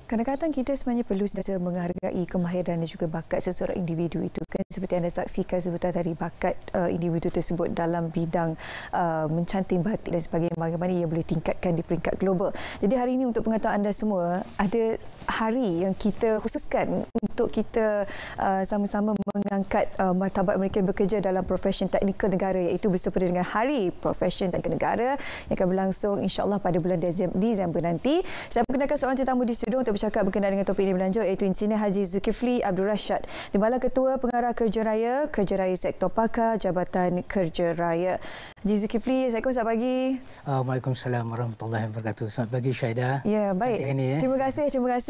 Kadang-kadang kita sebenarnya perlu sentiasa menghargai kemahiran dan juga bakat seseorang individu itu kan, seperti anda saksikan sebentar tadi bakat individu tersebut dalam bidang mencanting batik dan sebagainya, bagaimana ia boleh tingkatkan di peringkat global. Jadi hari ini untuk pengetahuan anda semua, ada hari yang kita khususkan untuk kita sama-sama mengangkat martabat mereka yang bekerja dalam profession teknikal negara, iaitu bersempena dengan Hari Profession Teknikal Negara yang akan berlangsung insya-Allah pada bulan Disember nanti. Saya perkenalkan seorang tetamu di studio untuk bercakap berkenaan dengan topik ini berlanjut, iaitu Engineer Haji Zulkifli Abdul Rashad, Timbalan Ketua Pengarah Kerja Raya Sektor Pakar Jabatan Kerja Raya. Haji Zulkifli, Assalamualaikum, selamat pagi. Waalaikumsalam warahmatullahi wabarakatuh. Selamat pagi Syahida. Ya, baik. Terima kasih.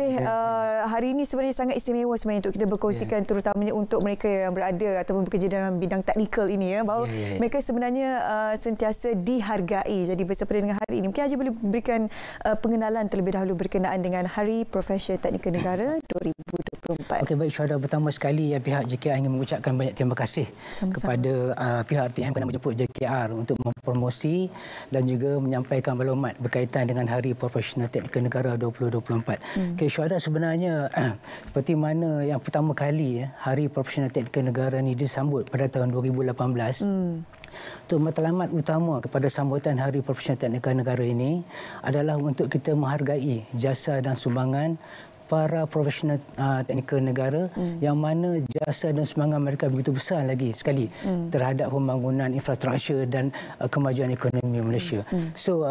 Hari ini sebenarnya sangat istimewa sebenarnya untuk kita berkongsikan, terutamanya untuk mereka yang berada ataupun bekerja dalam bidang teknikal ini, bahawa mereka sebenarnya sentiasa dihargai. Jadi bersempena dengan hari ini, mungkin Haji boleh berikan pengenalan terlebih dahulu berkenaan dengan Hari Profession Teknikal Negara 2024. Okey, baik Syahida, pertama sekali pihak JKR ingin mengucapkan banyak terima kasih kepada pihak RTM kerana menjemput JKR untuk mempromosi dan juga menyampaikan maklumat berkaitan dengan Hari Profesional Teknikal Negara 2024. Okey Syahida, sebenarnya seperti mana yang pertama kali Hari Profesional Teknikal Negara ini disambut pada tahun 2018. Untuk matlamat utama kepada sambutan Hari Profesional Teknikal Negara ini adalah untuk kita menghargai jasa dan sumbangan para profesional teknikal negara yang mana jasa dan sumbangan mereka begitu besar lagi sekali terhadap pembangunan infrastruktur dan kemajuan ekonomi Malaysia. So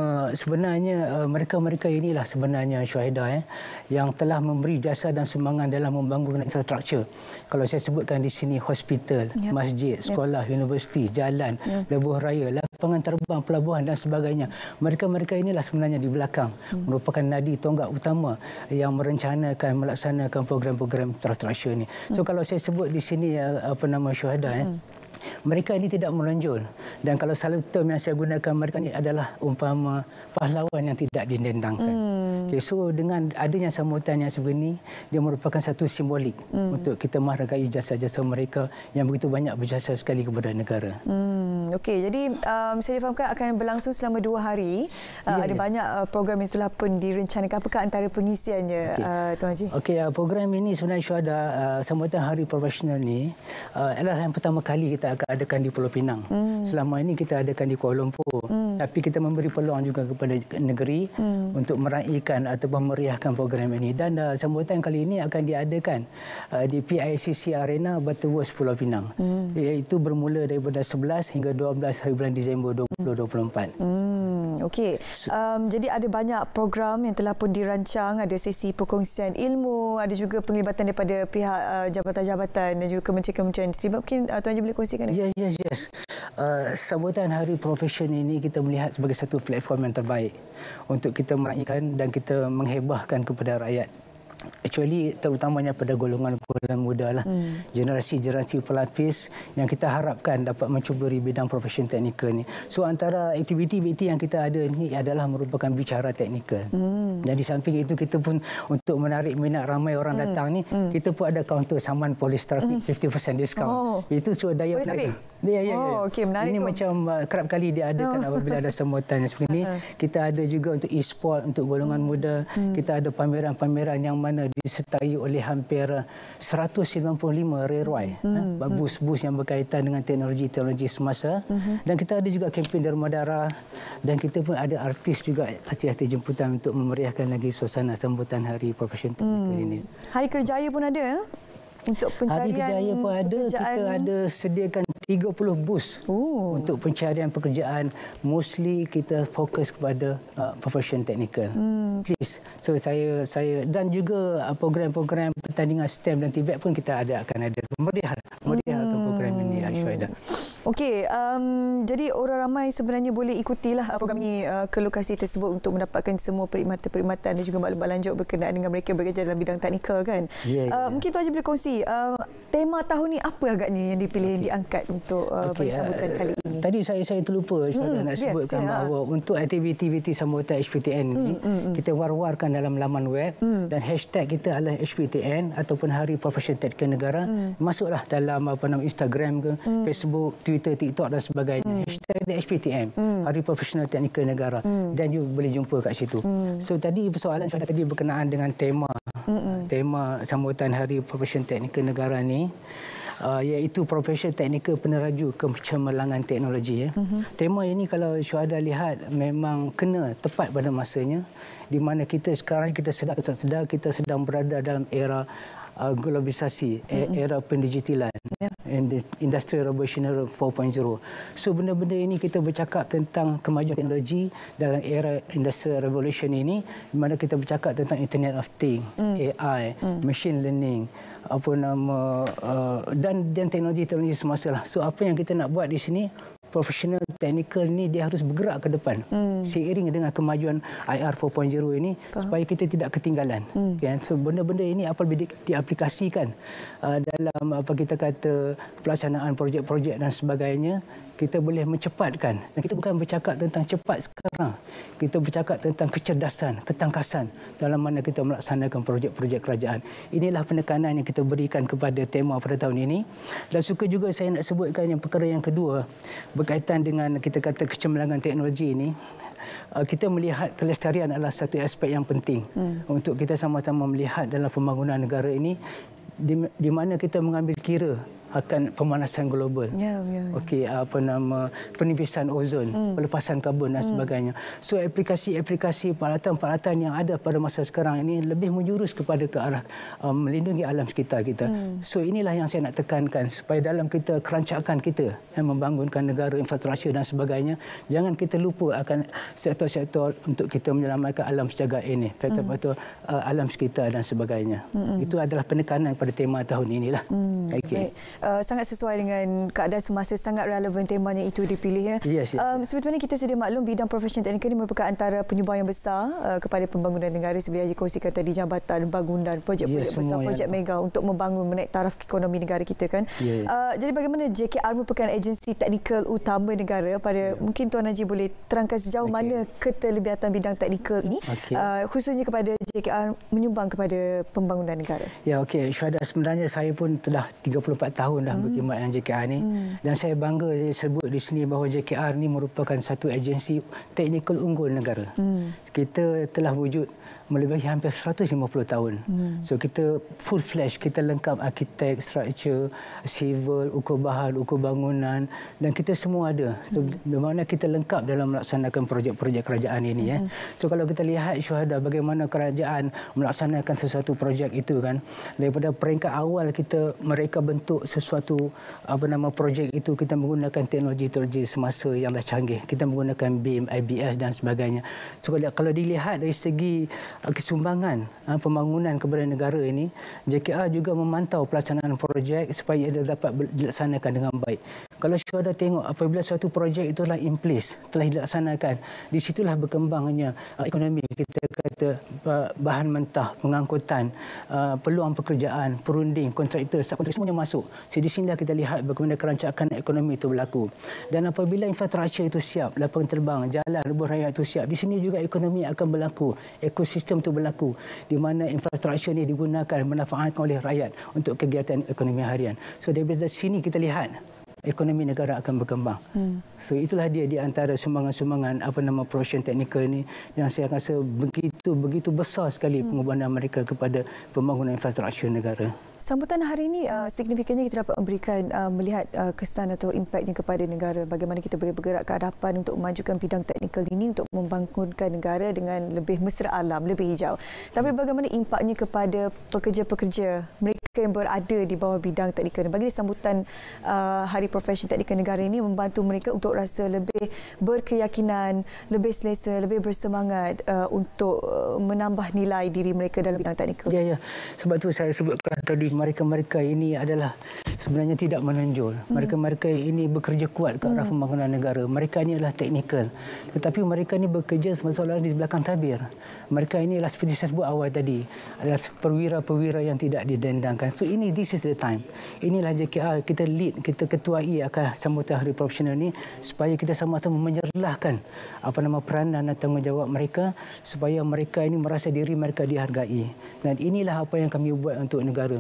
sebenarnya mereka-mereka inilah sebenarnya Syahida yang telah memberi jasa dan sumbangan dalam membangun infrastruktur. Kalau saya sebutkan di sini hospital, masjid, sekolah, universiti, jalan, lebuh raya, lapangan terbang, pelabuhan dan sebagainya. Mereka-mereka inilah sebenarnya di belakang merupakan nadi tonggak utama yang merencanakan, melaksanakan program-program infrastruktur ini. So kalau saya sebut di sini Syuhada, mereka ini tidak menonjol, dan kalau selalu term yang saya gunakan, mereka ini adalah umpama pahlawan yang tidak didendangkan. Okay, so dengan adanya sambutan yang sebegini, dia merupakan satu simbolik untuk kita menghargai jasa-jasa mereka yang begitu banyak berjasa sekali kepada negara. Okey, jadi saya difahamkan akan berlangsung selama 2 hari. Ada banyak program yang telah pun direncanakan. Apakah antara pengisiannya, Tuan Haji? Okey, program ini sebenarnya Syuhada, sambutan Hari Profesional ini adalah yang pertama kali kita akan adakan di Pulau Pinang. Selama ini kita adakan di Kuala Lumpur. Tapi kita memberi peluang juga kepada negeri untuk meraihkan atau memeriahkan program ini. Dan sambutan kali ini akan diadakan di PICC Arena Butterworth Pulau Pinang. Iaitu bermula daripada 11 hingga 12 hari bulan Disember 2024. Okey. Jadi ada banyak program yang telah pun dirancang, ada sesi perkongsian ilmu, ada juga penglibatan daripada pihak jabatan-jabatan dan juga kementerian-kementerian. Mungkin Tuan Haji boleh kongsikan? Yes. Sambutan Hari Profesion ini kita melihat sebagai satu platform yang terbaik untuk kita meraihkan dan kita menghebahkan kepada rakyat. Actually terutamanya pada golongan muda lah, generasi pelapis yang kita harapkan dapat mencuburi bidang profesion teknikal ni. So antara aktiviti-aktiviti yang kita ada ni adalah merupakan bicara teknikal. Dan di samping itu kita pun untuk menarik minat ramai orang datang ni, kita pun ada kaunter saman polis trafik 50% discount. Itu suatu daya menarik. Ya. Okey, menarik. Ini macam kerap kali diadakan apabila ada sambutan yang seperti ini. Kita ada juga untuk e-sport untuk golongan muda. Kita ada pameran-pameran yang mana disertai oleh hampir 195 railway bus-bus yang berkaitan dengan teknologi semasa. Dan kita ada juga kempen derma darah, dan kita pun ada artis juga, artis jemputan untuk memeriahkan lagi suasana sambutan Hari Profesion Teknikal ini. Hari Kerjaya pun ada untuk pencarian. Hari Kerjaya pun ada. Kita ada sediakan 30 bus untuk pencarian pekerjaan. Mostly kita fokus kepada profession teknikal. Please. So saya dan juga program-program pertandingan STEM dan TVET pun kita akan ada. Meriahkan program ini, Syuhada. Okey, jadi orang ramai sebenarnya boleh ikutilah program ini ke lokasi tersebut untuk mendapatkan semua perkhidmatan dan juga maklumat lanjut berkenaan dengan mereka bekerja dalam bidang teknikal kan. Mungkin Tuan Haji boleh kongsi tema tahun ni apa agaknya yang dipilih, yang diangkat untuk sambutan kali ini? Tadi saya terlupa nak sebutkan bahawa untuk aktiviti sambutan HPTN ni kita war-warkan dalam laman web dan hashtag kita adalah HPTN ataupun Hari Profesion Teknikal Negara. Masuklah dalam Instagram ke, Facebook, Twitter Twitter, TikTok dan sebagainya. Hashtag dia HPTM, Hari Profesional Teknikal Negara. Dan you boleh jumpa kat situ. So tadi persoalan Syuhada tadi berkenaan dengan tema sambutan Hari Profesional Teknikal Negara ni, iaitu Profesional Teknikal Peneraju Kecemerlangan Teknologi. Tema ini kalau Syuhada lihat memang kena tepat pada masanya, di mana kita sekarang kita sedar kita sedang berada dalam era globalisasi, era pendigitalan, Industrial Revolution 4.0. So benda-benda ini kita bercakap tentang kemajuan teknologi dalam era Industrial Revolution ini, di mana kita bercakap tentang Internet of Things, AI, machine learning, dan teknologi-teknologi semasa lah. So apa yang kita nak buat di sini, profesional teknikal ni dia harus bergerak ke depan seiring dengan kemajuan IR 4.0 ini supaya kita tidak ketinggalan. Kan? So benda-benda ini apabila diaplikasikan dalam kita kata pelaksanaan projek-projek dan sebagainya, kita boleh mencepatkan. Dan kita bukan bercakap tentang cepat sekarang. Kita bercakap tentang kecerdasan, ketangkasan dalam mana kita melaksanakan projek-projek kerajaan. Inilah penekanan yang kita berikan kepada tema pada tahun ini. Dan suka juga saya nak sebutkan yang perkara yang kedua berkaitan dengan kita kata kecemerlangan teknologi ini. Kita melihat kelestarian adalah satu aspek yang penting untuk kita sama-sama melihat dalam pembangunan negara ini, di mana kita mengambil kira akan pemanasan global. Okey, penipisan ozon, pelepasan karbon dan sebagainya. So aplikasi-aplikasi peralatan-peralatan yang ada pada masa sekarang ini lebih menjurus kepada ke arah melindungi alam sekitar kita. So inilah yang saya nak tekankan supaya dalam kita kerancakan kita yang membangunkan negara, infrastruktur dan sebagainya, jangan kita lupa akan sektor-sektor untuk kita menyelamatkan alam sejagat ini, faktor-faktor alam sekitar dan sebagainya. Itu adalah penekanan pada tema tahun inilah. Okey. Sangat sesuai dengan keadaan semasa, sangat relevan temanya itu dipilih. Yes. Seperti mana kita sedia maklum, bidang profesional teknikal ini merupakan antara penyumbang yang besar kepada pembangunan negara, seperti Haji kongsikan tadi, jabatan, bangunan, projek-projek besar, projek mega untuk membangun, menaik taraf ekonomi negara kita kan. Jadi bagaimana JKR merupakan agensi teknikal utama negara pada mungkin Tuan Haji boleh terangkan sejauh mana keterlibatan bidang teknikal ini khususnya kepada JKR menyumbang kepada pembangunan negara. Ya, okey. Syuhada, sebenarnya saya pun telah 34 tahun dah berkhidmat dengan JKR ni, dan saya bangga sebut di sini bahawa JKR ni merupakan satu agensi teknikal unggul negara. Kita telah wujud melebihi hampir 150 tahun. So kita full fledged, kita lengkap arkitek, struktur, civil, ukur bahan, ukur bangunan, dan kita semua ada. So di mana kita lengkap dalam melaksanakan projek-projek kerajaan ini. So kalau kita lihat Syuhada bagaimana kerajaan melaksanakan sesuatu projek itu kan, daripada peringkat awal mereka bentuk sesuatu projek itu, kita menggunakan teknologi semasa yang dah canggih. Kita menggunakan BIM, IBS dan sebagainya. So kalau dilihat dari segi kesumbangan pembangunan kepada negara ini, JKR juga memantau pelaksanaan projek supaya ia dapat dilaksanakan dengan baik. Kalau Syuhada tengok apabila suatu projek itulah in place, telah dilaksanakan, di situlah berkembangnya ekonomi, kita kata bahan mentah, pengangkutan, peluang pekerjaan, perunding, kontraktor, subkontraktor semuanya masuk. So di sinilah kita lihat bagaimana kerancakan ekonomi itu berlaku. Dan apabila infrastruktur itu siap, lapangan terbang, jalan, lebuh raya itu siap, di sini juga ekonomi akan berlaku, ekosistem itu berlaku, di mana infrastruktur ini digunakan, manfaatkan oleh rakyat untuk kegiatan ekonomi harian. So dari sini kita lihat ekonomi negara akan berkembang. So itulah dia di antara sumbangan-sumbangan profesional teknikal ini yang saya rasa begitu besar sekali pengorbanan mereka kepada pembangunan infrastruktur negara. Sambutan hari ini signifikannya kita dapat memberikan melihat kesan atau impaknya kepada negara, bagaimana kita boleh bergerak ke hadapan untuk memajukan bidang teknikal ini untuk membangunkan negara dengan lebih mesra alam, lebih hijau. Tapi bagaimana impaknya kepada pekerja-pekerja mereka yang berada di bawah bidang teknikal. Bagi sambutan Hari Profesional Teknikal Negara ini membantu mereka untuk rasa lebih berkeyakinan, lebih selesa, lebih bersemangat untuk menambah nilai diri mereka dalam bidang teknikal. Ya. Sebab tu saya sebutkan tadi, mereka-mereka ini adalah sebenarnya tidak menonjol. Mereka-mereka ini bekerja kuat ke arah pembangunan negara. Mereka ini adalah teknikal. Tetapi mereka ini bekerja seolah-olah di belakang tabir. Mereka ini adalah seperti saya sebut awal tadi, adalah perwira-perwira yang tidak didendangkan. So this is the time. Inilah JKR, kita lead, kita ketuai akan sambutan Hari Profesional ini supaya kita sama-sama menyerlahkan peranan dan tanggungjawab mereka supaya mereka ini merasa diri mereka dihargai. Dan inilah apa yang kami buat untuk negara.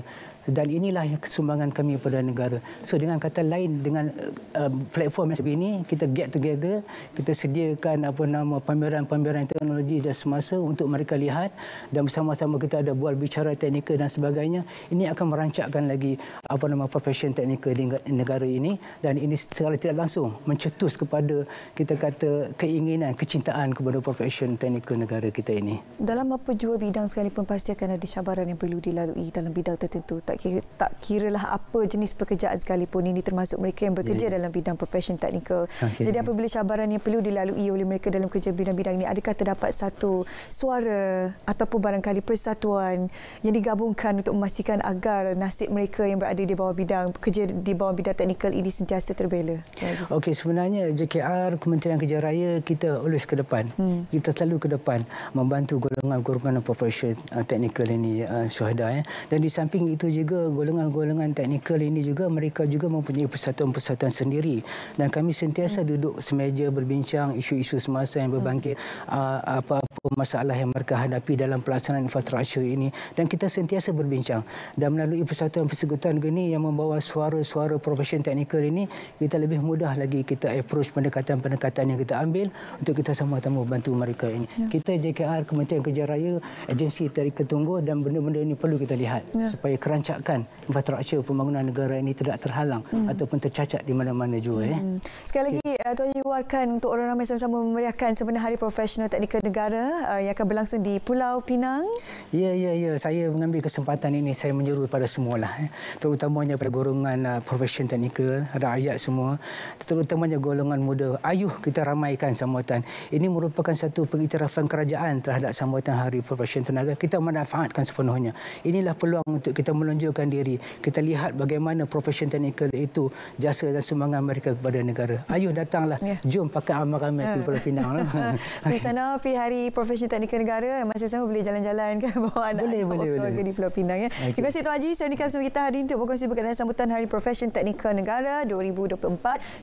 Dan inilah yang sumbangan kami kepada negara. So dengan kata lain, dengan platform yang seperti ini, kita get together, kita sediakan pameran-pameran teknologi dan semasa untuk mereka lihat, dan bersama-sama kita ada bual bicara teknikal dan sebagainya. Ini akan merancakkan lagi profession teknikal di negara ini, dan ini secara tidak langsung mencetus kepada kita kata keinginan, kecintaan kepada profession teknikal negara kita ini. Dalam apa jua bidang sekalipun pasti akan ada cabaran yang perlu dilalui dalam bidang tertentu. Tak kiralah apa jenis pekerjaan sekalipun, ini termasuk mereka yang bekerja dalam bidang profession teknikal. Jadi apabila cabaran yang perlu dilalui oleh mereka dalam kerja bidang-bidang ini, adakah terdapat satu suara ataupun barangkali persatuan yang digabungkan untuk memastikan agar nasib mereka yang berada di bawah bidang kerja di bawah bidang teknikal ini sentiasa terbela? Okey, sebenarnya JKR, Kementerian Kerja Raya, kita always ke depan. Kita selalu ke depan membantu golongan-golongan profession teknikal ini, Syuhada. Dan di samping itu juga golongan-golongan teknikal ini juga mereka juga mempunyai persatuan-persatuan sendiri, dan kami sentiasa duduk semeja berbincang isu-isu semasa yang berbangkit, apa-apa masalah yang mereka hadapi dalam pelaksanaan infrastruktur ini, dan kita sentiasa berbincang, dan melalui persatuan-persekutuan ini yang membawa suara-suara profession teknikal ini, kita lebih mudah lagi kita approach pendekatan-pendekatan yang kita ambil untuk kita sama-sama bantu mereka ini. Kita JKR, Kementerian Kerja Raya, agensi tarikat tunggu, dan benda-benda ini perlu kita lihat supaya kerancakan infrastruktur pembangunan negara ini tidak terhalang ataupun tercacat di mana-mana juga. Sekali lagi, Tuan Haji Warkan untuk orang ramai sama-sama memeriahkan sebenarnya Hari Profesional Teknikal Negara yang akan berlangsung di Pulau Pinang. Ya. Saya mengambil kesempatan ini, saya menyeru kepada semualah, terutamanya pada golongan profesion teknikal, rakyat semua, terutamanya golongan muda. Ayuh kita ramaikan sambutan. Ini merupakan satu pengiktirafan kerajaan terhadap sambutan Hari Profesion Tenaga. Kita manfaatkan sepenuhnya. Inilah peluang untuk kita menunjukkan diri. Kita lihat bagaimana profesion teknikal itu jasa dan sumbangan mereka kepada negara. Ayuh datanglah. Jom pakai amal kami di Pulau Pinang. Di sana pergi Hari Profesion Teknikal Negara, masa sama boleh jalan-jalan ke bawa anak keluarga di Pulau Pinang. Terima kasih Tuan Haji. Saya unikkan bersama kita hari ini untuk berkongsi berkaitan sambutan Hari Profesion Teknikal Negara 2024.